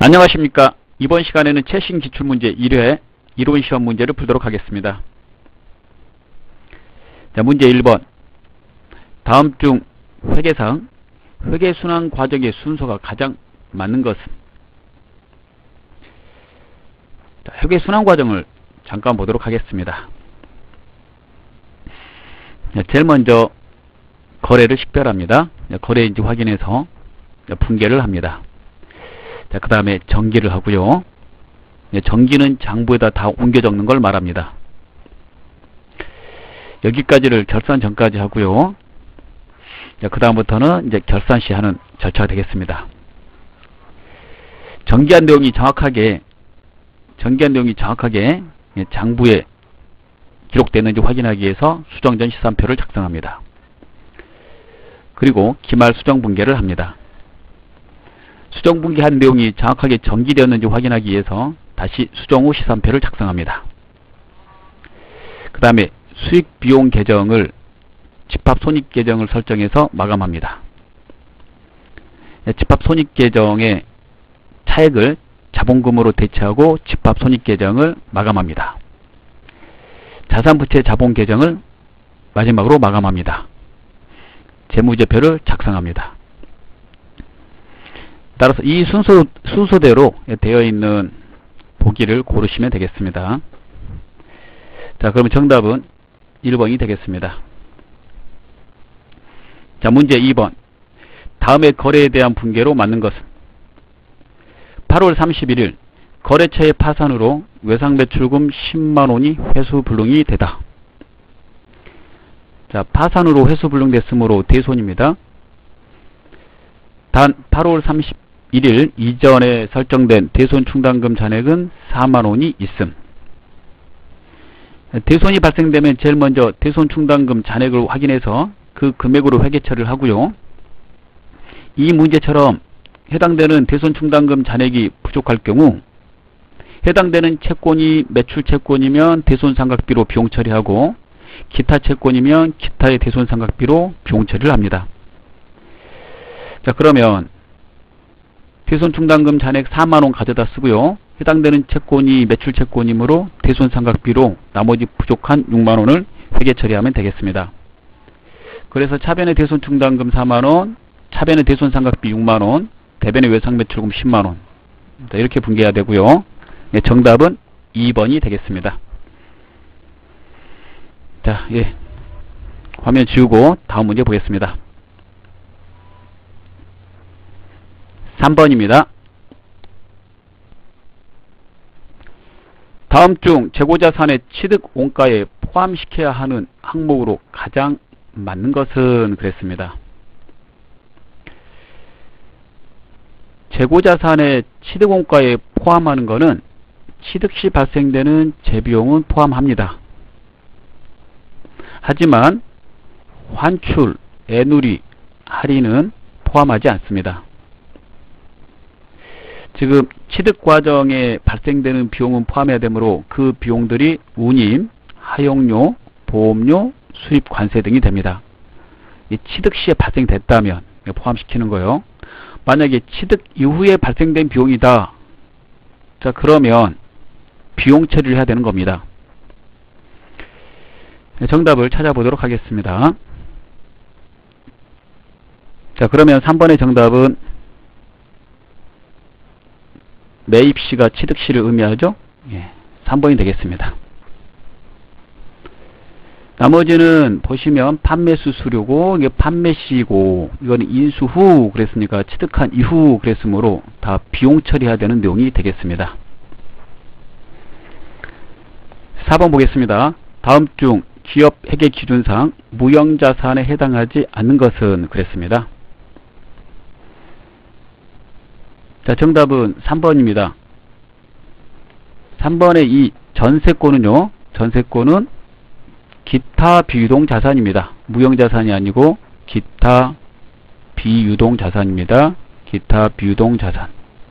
안녕하십니까. 이번 시간에는 최신 기출문제 1회 이론시험 문제를 풀도록 하겠습니다. 자, 문제 1번. 다음 중 회계상 회계순환 과정의 순서가 가장 맞는 것은? 자, 회계순환 과정을 잠깐 보도록 하겠습니다. 자, 제일 먼저 거래를 식별합니다. 거래인지 확인해서 분개를 합니다. 자, 그 다음에 정기를 하고요. 정기는 장부에다 다 옮겨 적는 걸 말합니다. 여기까지를 결산 전까지 하고요. 그 다음부터는 이제 결산 시 하는 절차가 되겠습니다. 정기한 내용이 정확하게 장부에 기록되는지 확인하기 위해서 수정전 시산표를 작성합니다. 그리고 기말 수정분개를 합니다. 수정분개한 내용이 정확하게 정기되었는지 확인하기 위해서 다시 수정 후 시산표를 작성합니다. 그 다음에 수익비용 계정을 집합손익계정을 설정해서 마감합니다. 집합손익계정의 차액을 자본금으로 대체하고 집합손익계정을 마감합니다. 자산부채 자본계정을 마지막으로 마감합니다. 재무제표를 작성합니다. 따라서 이 순서대로 되어 있는 보기를 고르시면 되겠습니다. 자, 그러면 정답은 1번이 되겠습니다. 자, 문제 2번. 다음의 거래에 대한 분개로 맞는 것은? 8월 31일 거래처의 파산으로 외상매출금 10만원이 회수불능이 되다. 자, 파산으로 회수불능됐으므로 대손입니다. 단 8월 31일 이전에 설정된 대손충당금 잔액은 4만원이 있음. 대손이 발생되면 제일 먼저 대손충당금 잔액을 확인해서 그 금액으로 회계처리를 하고요. 이 문제처럼 해당되는 대손충당금 잔액이 부족할 경우 해당되는 채권이 매출채권이면 대손상각비로 비용처리하고 기타 채권이면 기타의 대손상각비로 비용처리를 합니다. 자, 그러면 대손충당금 잔액 4만원 가져다 쓰고요. 해당되는 채권이 매출채권이므로 대손상각비로 나머지 부족한 6만원을 회계처리하면 되겠습니다. 그래서 차변의 대손충당금 4만원, 차변의 대손상각비 6만원, 대변의 외상매출금 10만원. 이렇게 분개해야 되고요. 정답은 2번이 되겠습니다. 자, 화면 지우고 다음 문제 보겠습니다. 3번입니다. 다음 중 재고자산의 취득원가에 포함시켜야 하는 항목으로 가장 맞는 것은? 그랬습니다. 재고자산의 취득원가에 포함하는 것은 취득시 발생되는 재비용은 포함합니다. 하지만 환출, 애누리, 할인은 포함하지 않습니다. 지금 취득 과정에 발생되는 비용은 포함해야 되므로 그 비용들이 운임, 하용료, 보험료, 수입 관세 등이 됩니다. 이 취득 시에 발생됐다면 포함시키는 거예요. 만약에 취득 이후에 발생된 비용이다. 자, 그러면 비용 처리를 해야 되는 겁니다. 정답을 찾아보도록 하겠습니다. 자, 그러면 3번의 정답은 매입시가 취득시를 의미하죠? 3번이 되겠습니다. 나머지는 보시면 판매수 수료고 이게 판매시고 이거는 인수 후 그랬으니까 취득한 이후 그랬으므로 다 비용 처리해야 되는 내용이 되겠습니다. 4번 보겠습니다. 다음 중 기업 회계 기준상 무형자산에 해당하지 않는 것은? 그랬습니다. 자, 정답은 3번입니다. 3번의 이 전세권은요, 전세권은 기타 비유동 자산입니다. 무형자산이 아니고 기타 비유동 자산입니다. 기타 비유동 자산.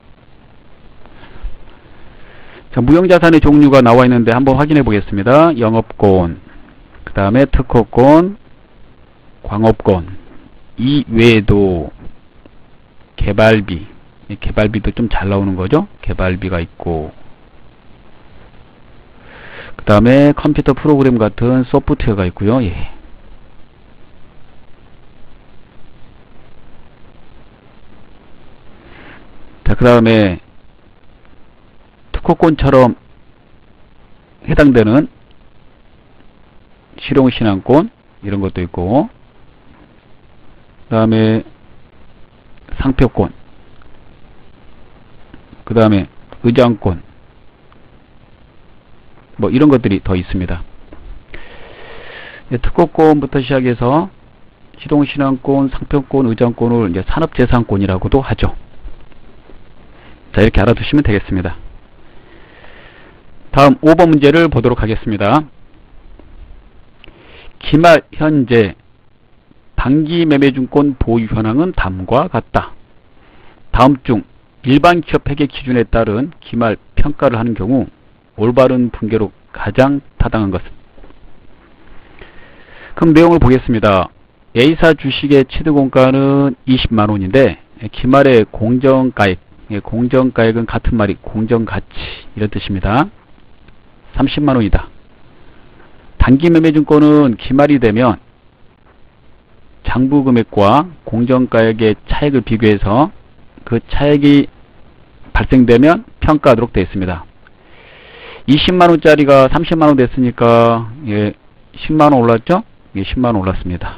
자, 무형자산의 종류가 나와 있는데 한번 확인해 보겠습니다. 영업권, 그 다음에 특허권, 광업권, 이 외에도 개발비, 이 개발비도 좀 잘 나오는 거죠. 개발비가 있고, 그 다음에 컴퓨터 프로그램 같은 소프트웨어가 있고요. 예. 자, 그 다음에 특허권처럼 해당되는 실용신앙권 이런 것도 있고, 그 다음에 상표권, 그 다음에 의장권, 뭐 이런 것들이 더 있습니다. 특허권부터 시작해서 실용신앙권, 상표권, 의장권을 이제 산업재산권이라고도 하죠. 자, 이렇게 알아두시면 되겠습니다. 다음 5번 문제를 보도록 하겠습니다. 기말 현재 단기매매증권 보유 현황은 다음과 같다. 다음 중 일반 기업 회계 기준에 따른 기말 평가를 하는 경우 올바른 분계로 가장 타당한 것은? 그럼 내용을 보겠습니다. A사 주식의 취득원가는 20만원인데 기말의 공정가액, 공정가액은 같은 말이 공정가치 이런 뜻입니다. 30만원이다. 단기매매증권은 기말이 되면 장부금액과 공정가액의 차액을 비교해서 그 차액이 발생되면 평가하도록 되어 있습니다. 20만원짜리가 30만원 됐으니까 예, 10만원 올랐죠? 예, 10만원 올랐습니다.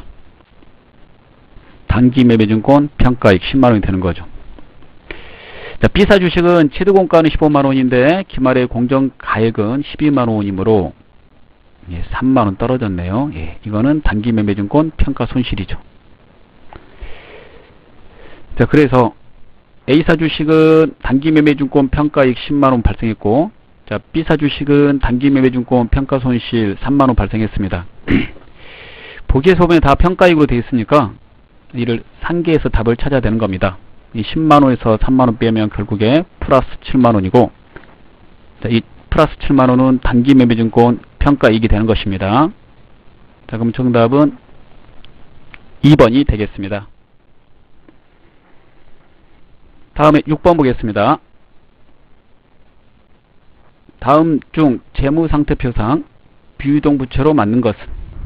단기매매증권 평가액 10만원이 되는 거죠. 자, B사 주식은 취득원가는 15만원인데 기말의 공정가액은 12만원이므로 예, 3만원 떨어졌네요. 예, 이거는 단기매매증권 평가 손실이죠. 자, 그래서 A사 주식은 단기매매증권 평가액 10만원 발생했고, 자, B사 주식은 단기매매증권 평가 손실 3만원 발생했습니다. 보기에서 보면 다 평가액으로 되어 있으니까 이를 상계해서 답을 찾아야 되는 겁니다. 이 10만원에서 3만원 빼면 결국에 플러스 7만원이고, 자, 이 플러스 7만원은 단기매매증권 평가이익이 되는 것입니다. 자, 그럼 정답은 2번이 되겠습니다. 다음에 6번 보겠습니다. 다음 중 재무상태표상 비유동부채로 맞는 것은?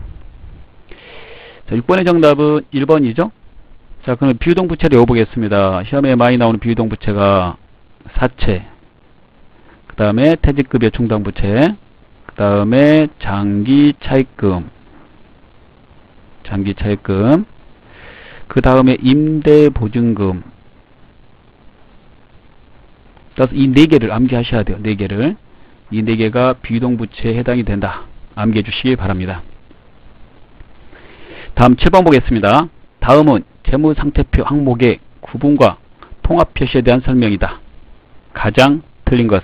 자, 6번의 정답은 1번이죠. 자, 그럼 비유동부채를 외워보겠습니다. 시험에 많이 나오는 비유동부채가 사채, 그 다음에 퇴직급여 충당부채, 그 다음에 장기차입금, 그 다음에 임대보증금. 따라서 이 4개를 암기하셔야 돼요. 4개를. 이 4개가 비유동부채에 해당이 된다. 암기해 주시기 바랍니다. 다음 7번 보겠습니다. 다음은 재무상태표 항목의 구분과 통합 표시에 대한 설명이다. 가장 틀린 것은?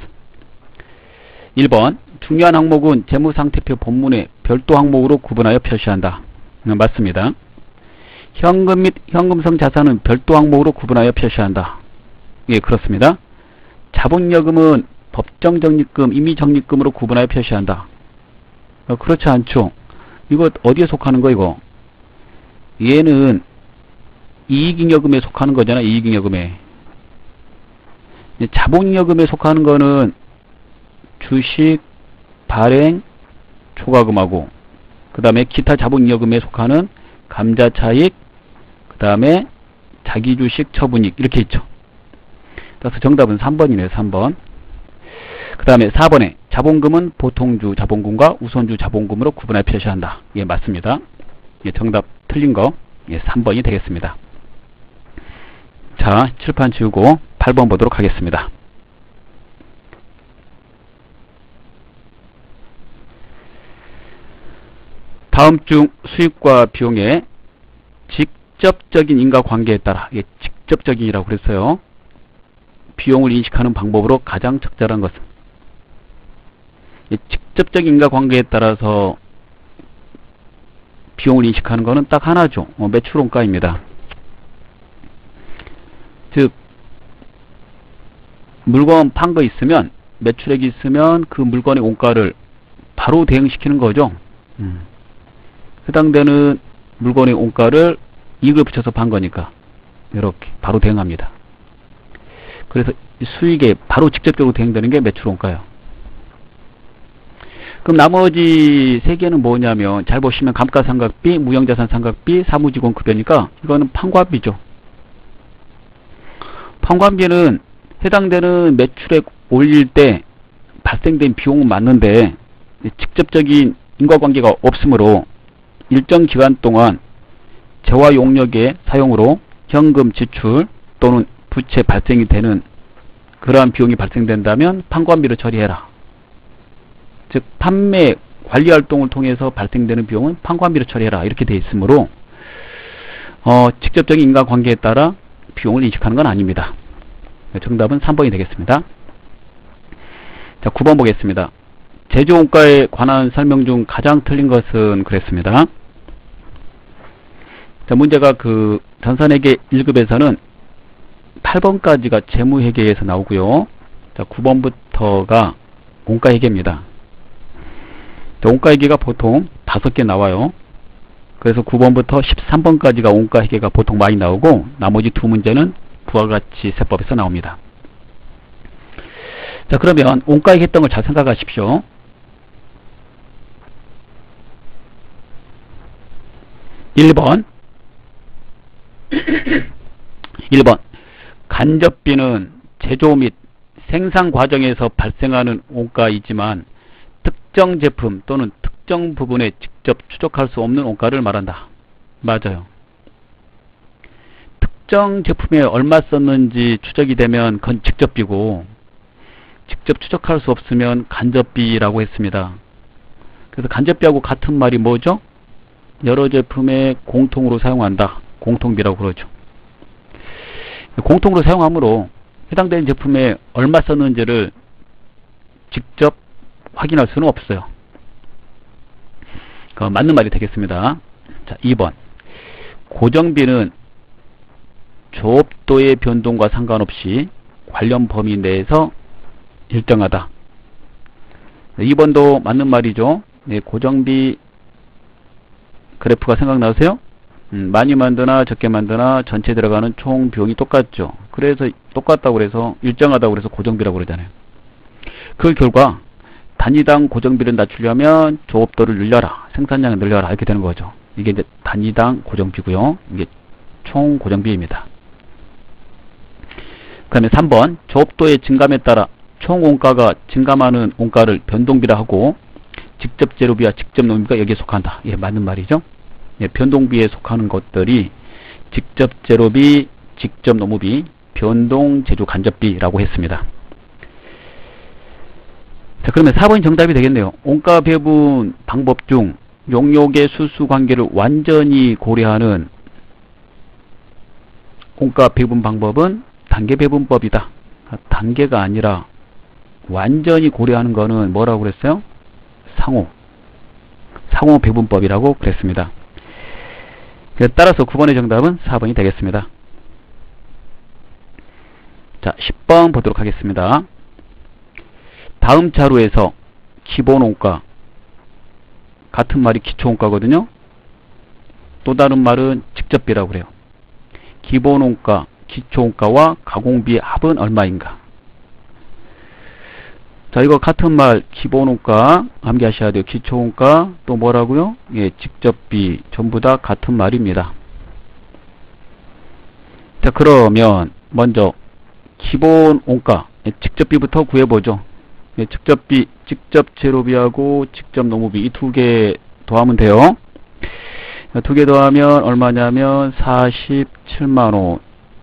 1번 중요한 항목은 재무상태표 본문에 별도 항목으로 구분하여 표시한다. 맞습니다. 현금 및 현금성 자산은 별도 항목으로 구분하여 표시한다. 예, 그렇습니다. 자본여금은 법정적립금, 임의적립금으로 구분하여 표시한다. 그렇지 않죠. 이거 어디에 속하는 거 이거? 얘는 이익잉여금에 속하는 거잖아. 이익잉여금에. 자본여금에 속하는 거는 주식, 발행, 초과금하고, 그 다음에 기타 자본여금에 속하는 감자차익, 그 다음에 자기주식 처분익 이렇게 있죠. 그래서 정답은 3번이네요. 3번. 그 다음에 4번에 자본금은 보통주 자본금과 우선주 자본금으로 구분해 표시한다. 예, 맞습니다. 예, 정답 틀린 거 예, 3번이 되겠습니다. 자, 칠판 지우고 8번 보도록 하겠습니다. 다음 중 수입과 비용의 직접적인 인과관계에 따라, 예, 직접적인이라고 그랬어요. 비용을 인식하는 방법으로 가장 적절한 것은? 예, 직접적인 인과관계에 따라서 비용을 인식하는 것은 딱 하나죠. 매출원가입니다. 즉 물건 판 거 있으면, 매출액이 있으면 그 물건의 원가를 바로 대응시키는 거죠. 해당되는 물건의 원가를 이익을 붙여서 판 거니까 이렇게 바로 대응합니다. 그래서 수익에 바로 직접적으로 대응되는 게 매출 원가예요. 그럼 나머지 세 개는 뭐냐면, 잘 보시면 감가상각비, 무형자산상각비, 사무직원 급여니까 이거는 판관비죠. 판관비는 해당되는 매출액 올릴 때 발생된 비용은 맞는데 직접적인 인과관계가 없으므로 일정 기간 동안 재화 용역의 사용으로 현금 지출 또는 부채 발생이 되는 그러한 비용이 발생된다면 판관비로 처리해라. 즉 판매 관리 활동을 통해서 발생되는 비용은 판관비로 처리해라 이렇게 되어 있으므로 직접적인 인과관계에 따라 비용을 인식하는 건 아닙니다. 정답은 3번이 되겠습니다. 자, 9번 보겠습니다. 제조원가에 관한 설명 중 가장 틀린 것은 그랬습니다. 자, 문제가 그 전산회계 1급에서는 8번까지가 재무회계에서 나오고요. 자, 9번부터가 원가회계입니다. 자, 원가회계가 보통 5개 나와요. 그래서 9번부터 13번까지가 원가회계가 보통 많이 나오고 나머지 두 문제는 부가가치 세법에서 나옵니다. 자, 그러면 원가회계 했던 걸 잘 생각하십시오. 1번 1번 간접비는 제조 및 생산 과정에서 발생하는 원가이지만 특정 제품 또는 특정 부분에 직접 추적할 수 없는 원가를 말한다. 맞아요. 특정 제품에 얼마 썼는지 추적이 되면 그건 직접비고 직접 추적할 수 없으면 간접비라고 했습니다. 그래서 간접비하고 같은 말이 뭐죠? 여러 제품에 공통으로 사용한다. 공통비라고 그러죠. 공통으로 사용하므로 해당되는 제품에 얼마 썼는지를 직접 확인할 수는 없어요. 맞는 말이 되겠습니다. 자, 2번 고정비는 조업도의 변동과 상관없이 관련 범위 내에서 일정하다. 2번도 맞는 말이죠. 네, 고정비 그래프가 생각나세요? 많이 만드나 적게 만드나 전체 들어가는 총 비용이 똑같죠. 그래서 똑같다고 그래서 일정하다고 그래서 고정비라고 그러잖아요. 그 결과 단위당 고정비를 낮추려면 조업도를 늘려라, 생산량을 늘려라 이렇게 되는 거죠. 이게 이제 단위당 고정비고요. 이게 총 고정비입니다. 그 다음에 3번 조업도의 증감에 따라 총 원가가 증감하는 원가를 변동비라 하고 직접 재료비와 직접 노무비가 여기에 속한다. 예, 맞는 말이죠. 예, 변동비에 속하는 것들이 직접 재료비, 직접 노무비, 변동 제조 간접비라고 했습니다. 자, 그러면 4번이 정답이 되겠네요. 원가 배분 방법 중 용역의 수수 관계를 완전히 고려하는 원가 배분 방법은 단계 배분법이다. 단계가 아니라 완전히 고려하는 거는 뭐라고 그랬어요? 상호 배분법이라고 그랬습니다. 따라서 9번의 정답은 4번이 되겠습니다. 자, 10번 보도록 하겠습니다. 다음 자료에서 기본원가, 같은 말이 기초원가거든요. 또 다른 말은 직접비라고 그래요. 기본원가, 기초원가와 가공비의 합은 얼마인가? 자, 이거 같은 말 기본원가 암기하셔야 돼요. 기초원가 또 뭐라고요? 예, 직접비 전부 다 같은 말입니다. 자, 그러면 먼저 기본원가 직접비부터 구해보죠. 예, 직접비, 직접 재료비하고 직접 노무비 이 두 개 더하면 돼요. 두 개 더하면 얼마냐면 47만원.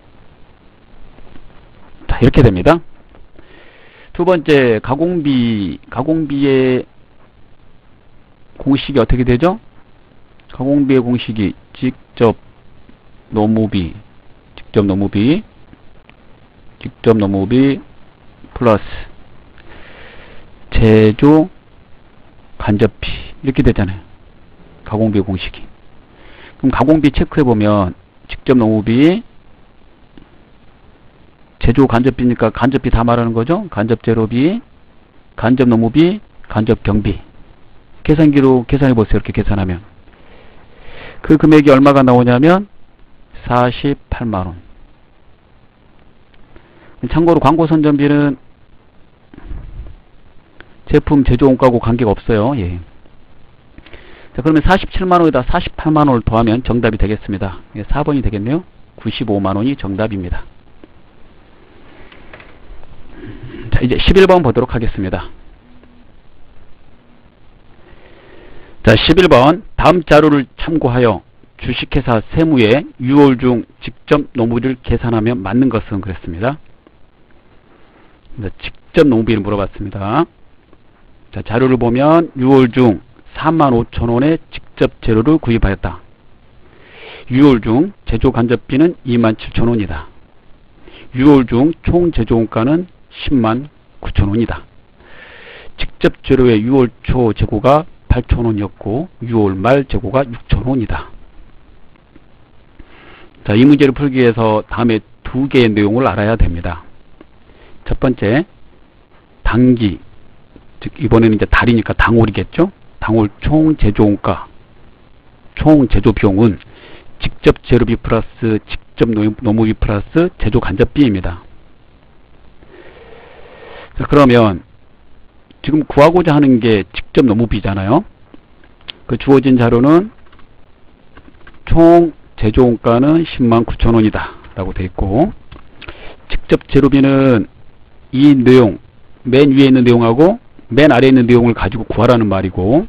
자, 이렇게 됩니다. 두 번째 가공비의 공식이 어떻게 되죠? 가공비의 공식이 직접 노무비 플러스 제조 간접비 이렇게 되잖아요. 가공비의 공식이. 그럼 가공비 체크해보면 직접 노무비, 제조 간접비니까 간접비 다 말하는 거죠. 간접 재료비, 간접 노무비, 간접 경비. 계산기로 계산해보세요. 이렇게 계산하면. 그 금액이 얼마가 나오냐면 48만원. 참고로 광고 선전비는 제품 제조 원가하고 관계가 없어요. 예. 자, 그러면 47만원에다 48만원을 더하면 정답이 되겠습니다. 4번이 되겠네요. 95만원이 정답입니다. 자, 이제 11번 보도록 하겠습니다. 자, 11번. 다음 자료를 참고하여 주식회사 세무에 6월 중 직접 노무비를 계산하면 맞는 것은 그랬습니다. 직접 노무비를 물어봤습니다. 자, 자료를 보면 6월 중 45,000원의 직접 재료를 구입하였다. 6월 중 제조 간접비는 27,000원이다. 6월 중 총 제조 원가는 109,000원이다. 직접 재료의 6월 초 재고가 8,000원이었고 6월 말 재고가 6,000원이다. 자, 이 문제를 풀기 위해서 다음에 두 개의 내용을 알아야 됩니다. 첫 번째, 당기, 즉 이번에는 이제 달이니까 당월이겠죠. 당월 총 제조원가, 총 제조 비용은 직접 재료비 플러스 직접 노무비 플러스 제조 간접비입니다. 자, 그러면 지금 구하고자 하는 게 직접 노무비잖아요. 그 주어진 자료는 총 제조원가는 109,000원이다 라고 되어 있고, 직접 재료비는 이 내용, 맨 위에 있는 내용하고 맨 아래에 있는 내용을 가지고 구하라는 말이고,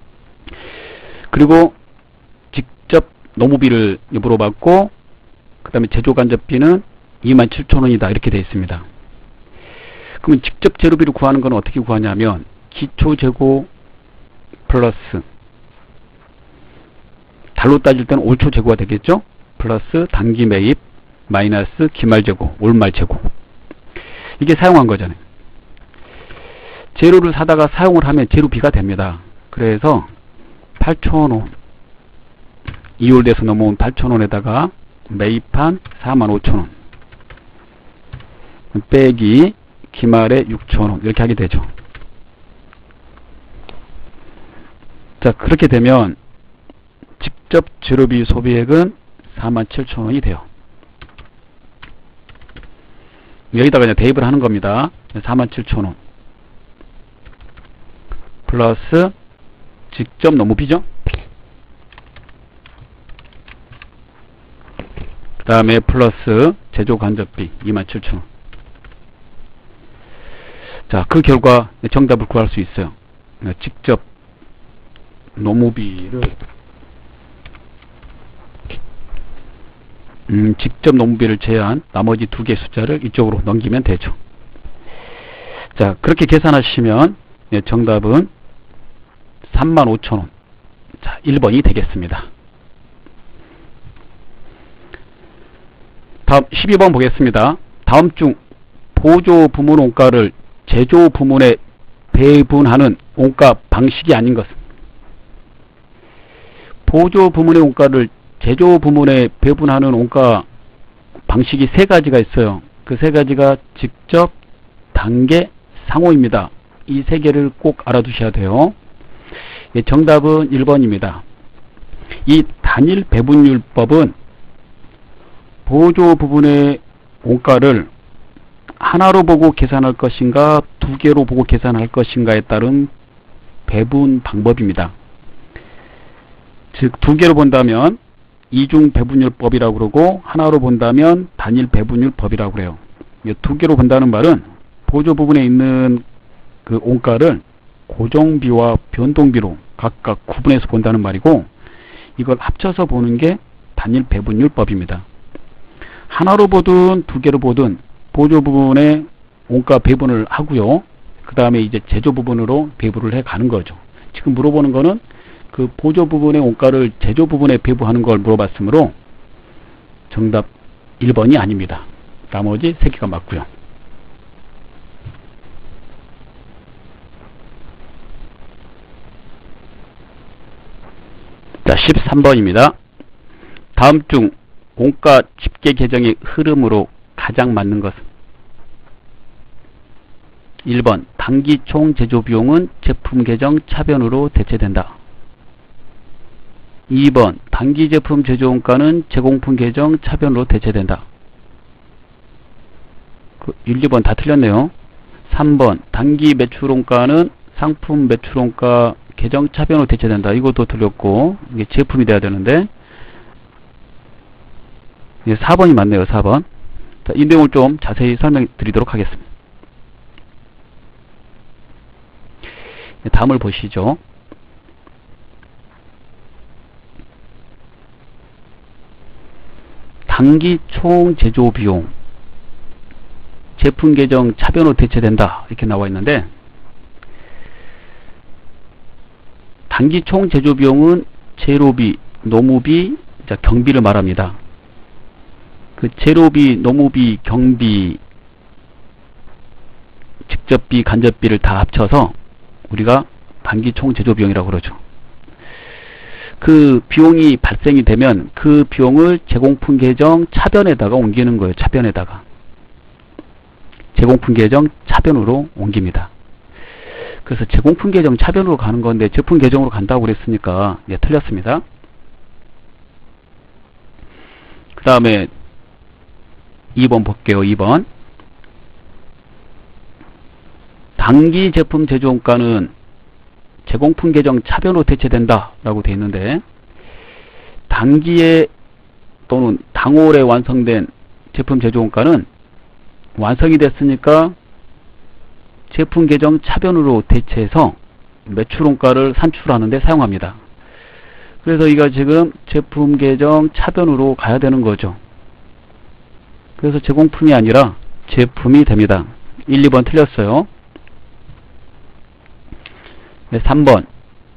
그리고 직접 노무비를 물어봤고, 그 다음에 제조간접비는 27,000원이다 이렇게 되어 있습니다. 그러면 직접 재료비를 구하는 건 어떻게 구하냐면 기초재고 플러스, 달로 따질 때는 올초 재고가 되겠죠. 플러스 단기 매입 마이너스 기말 재고, 올말 재고, 이게 사용한 거잖아요. 재료를 사다가 사용을 하면 재료비가 됩니다. 그래서 8,000원, 2월 돼서 넘어온 8,000원에다가 매입한 45,000원 빼기 기말에 6,000원 이렇게 하게 되죠. 자, 그렇게 되면 직접 재료비 소비액은 47,000원이 돼요. 여기다가 그냥 대입을 하는 겁니다. 47,000원 플러스 직접 노무비죠. 그 다음에 플러스 제조 간접비 27,000원. 자, 그 결과 정답을 구할 수 있어요. 직접 노무비를 직접 노무비를 제외한 나머지 두 개의 숫자를 이쪽으로 넘기면 되죠. 자, 그렇게 계산하시면 정답은 35,000원. 자, 1번이 되겠습니다. 다음 12번 보겠습니다. 다음 중 보조 부문 원가를 제조 부문에 배분하는 원가 방식이 아닌 것은? 보조 부문의 원가를 제조 부문에 배분하는 원가 방식이 세 가지가 있어요. 그 세 가지가 직접, 단계, 상호입니다. 이 세 개를 꼭 알아두셔야 돼요. 예, 정답은 1번입니다. 이 단일 배분율법은 보조 부분의 원가를 하나로 보고 계산할 것인가 두 개로 보고 계산할 것인가에 따른 배분 방법입니다. 즉 두 개로 본다면 이중 배분율법이라고 그러고, 하나로 본다면 단일 배분율법이라고 그래요. 두 개로 본다는 말은 보조 부분에 있는 그 원가를 고정비와 변동비로 각각 구분해서 본다는 말이고, 이걸 합쳐서 보는 게 단일 배분율법입니다. 하나로 보든 두 개로 보든 보조 부분에 원가 배분을 하고요. 그 다음에 이제 제조 부분으로 배분을 해 가는 거죠. 지금 물어보는 거는 그 보조 부분의 원가를 제조 부분에 배분하는 걸 물어봤으므로 정답 1번이 아닙니다. 나머지 3개가 맞고요. 자, 13번입니다. 다음 중 원가 집계 계정의 흐름으로 가장 맞는 것은? 1번 단기 총 제조 비용은 제품 계정 차변으로 대체된다. 2번 단기 제품 제조 원가는 제공품 계정 차변으로 대체된다. 1, 2번 다 틀렸네요. 3번 단기 매출원가는 상품 매출원가 계정 차변으로 대체된다. 이것도 틀렸고 이게 제품이 돼야 되는데 4번이 맞네요. 4번. 자, 이 내용을 좀 자세히 설명드리도록 하겠습니다. 다음을 보시죠. 단기 총 제조 비용 제품 계정 차변으로 대체된다. 이렇게 나와 있는데 단기 총 제조 비용은 재료비, 노무비, 경비를 말합니다. 그 재료비, 노무비, 경비, 직접비, 간접비를 다 합쳐서 우리가 단기 총 제조 비용이라고 그러죠. 그 비용이 발생이 되면 그 비용을 제공품 계정 차변에다가 옮기는 거예요. 차변에다가. 제공품 계정 차변으로 옮깁니다. 그래서 제공품 계정 차변으로 가는 건데 제품 계정으로 간다고 그랬으니까 틀렸습니다. 그 다음에 2번 볼게요. 2번. 단기 제품 제조원가는 제공품 계정 차변으로 대체된다 라고 되어 있는데 단기에 또는 당월에 완성된 제품 제조원가는 완성이 됐으니까 제품 계정 차변으로 대체해서 매출원가를 산출하는 데 사용합니다. 그래서 이거 지금 제품 계정 차변으로 가야 되는 거죠. 그래서 제공품이 아니라 제품이 됩니다. 1, 2번 틀렸어요. 네, 3번.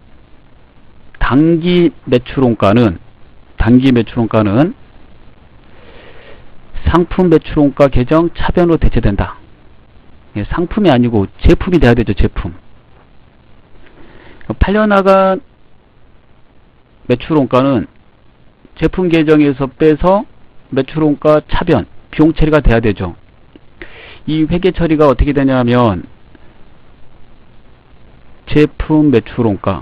단기 매출원가는 상품 매출원가 계정 차변으로 대체된다. 예, 상품이 아니고 제품이 돼야 되죠. 제품. 팔려나간 매출원가는 제품 계정에서 빼서 매출원가 차변, 비용 처리가 돼야 되죠. 이 회계 처리가 어떻게 되냐면 제품 매출원가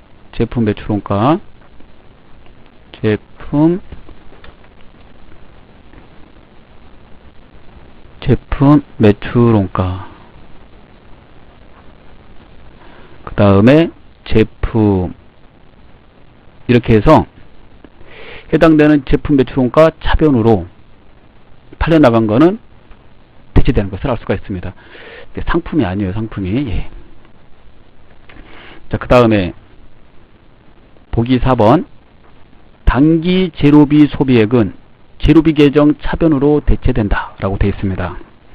그 다음에 제품 이렇게 해서 해당되는 제품 매출원가 차변으로 팔려나간 거는 대체되는 것을 알 수가 있습니다. 상품이 아니에요. 상품이. 예. 자, 그 다음에 보기 4번. 단기 재료비 소비액은 재료비 계정 차변으로 대체된다 라고 되어 있습니다.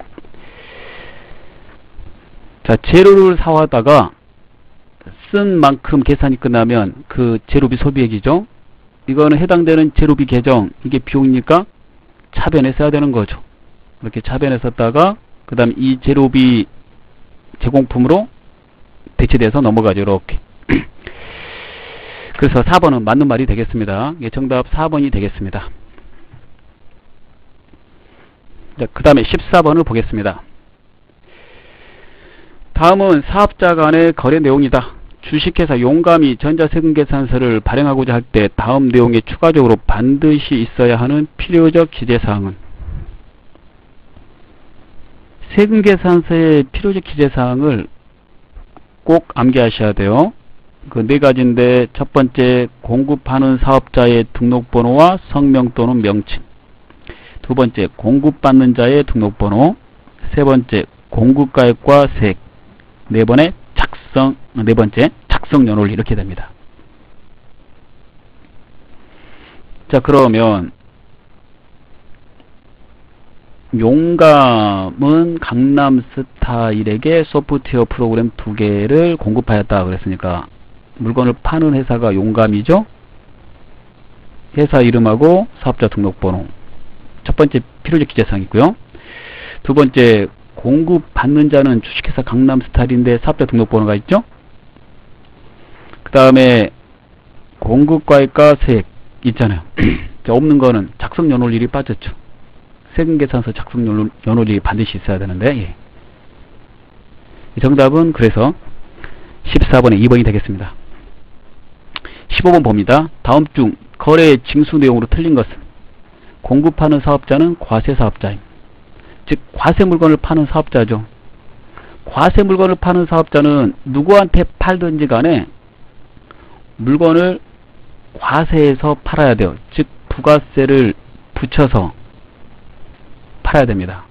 자, 재료를 사와다가 쓴 만큼 계산이 끝나면 그 재료비 소비액이죠. 이거는 해당되는 재료비 계정, 이게 비용이니까 차변에 써야 되는 거죠. 이렇게 차변에 썼다가 그 다음 이 재료비 제공품으로 대체돼서 넘어가죠. 이렇게. 그래서 4번은 맞는 말이 되겠습니다. 예, 정답 4번이 되겠습니다. 그 다음에 14번을 보겠습니다. 다음은 사업자 간의 거래 내용이다. 주식회사 용감이 전자세금계산서를 발행하고자 할 때 다음 내용에 추가적으로 반드시 있어야 하는 필요적 기재사항은 세금계산서의 필요적 기재사항을 꼭 암기하셔야 돼요. 그 네 가지인데 첫 번째 공급하는 사업자의 등록번호와 성명 또는 명칭, 두 번째 공급받는 자의 등록번호, 세 번째 공급가액과 세액, 네 번째 작성 연월 이렇게 됩니다. 자, 그러면 용감은 강남스타일에게 소프트웨어 프로그램 2개를 공급하였다 그랬으니까 물건을 파는 회사가 용감이죠. 회사 이름하고 사업자 등록번호, 첫 번째 필요적 기재사항이 있고요. 두 번째 공급받는 자는 주식회사 강남스타일인데 사업자 등록번호가 있죠. 그 다음에 공급가액과 세액 있잖아요. 자, 없는 거는 작성 연월일이 빠졌죠. 세금계산서 작성 연월일이 반드시 있어야 되는데, 예. 정답은 그래서 14번에 2번이 되겠습니다. 15번 봅니다. 다음 중 거래의 징수 내용으로 틀린 것은 공급하는 사업자는 과세사업자임, 즉 과세 물건을 파는 사업자죠. 과세 물건을 파는 사업자는 누구한테 팔든지 간에 물건을 과세해서 팔아야 돼요. 즉 부가세를 붙여서 팔아야 됩니다.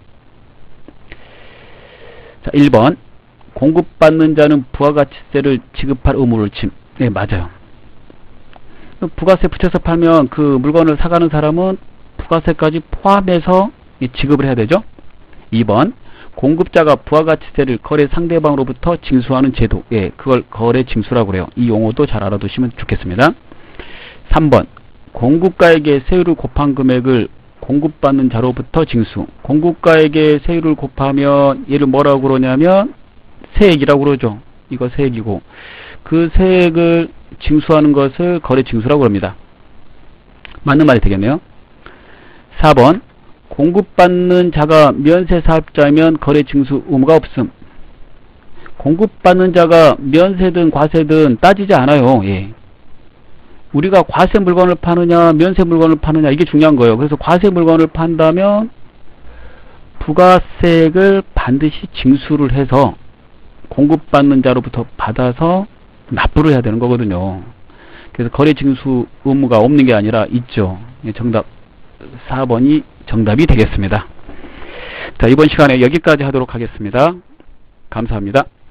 자, 1번 공급받는 자는 부가가치세를 지급할 의무를 짐. 네, 맞아요. 부가세 붙여서 팔면 그 물건을 사가는 사람은 부가세까지 포함해서 지급을 해야 되죠. 2번 공급자가 부가가치세를 거래 상대방으로부터 징수하는 제도. 예, 그걸 거래 징수라고 그래요. 이 용어도 잘 알아두시면 좋겠습니다. 3번 공급가에게 세율을 곱한 금액을 공급받는 자로부터 징수. 공급가에게 세율을 곱하면 얘를 뭐라고 그러냐면 세액이라고 그러죠. 이거 세액이고 그 세액을 징수하는 것을 거래 징수라고 합니다. 맞는 말이 되겠네요. 4번 공급받는 자가 면세 사업자이면 거래 징수 의무가 없음. 공급받는 자가 면세든 과세든 따지지 않아요. 예. 우리가 과세 물건을 파느냐 면세 물건을 파느냐 이게 중요한 거예요. 그래서 과세 물건을 판다면 부가세액을 반드시 징수를 해서 공급받는 자로부터 받아서 납부를 해야 되는 거거든요. 그래서 거래 징수 의무가 없는 게 아니라 있죠. 정답 4번이 정답이 되겠습니다. 자, 이번 시간에 여기까지 하도록 하겠습니다. 감사합니다.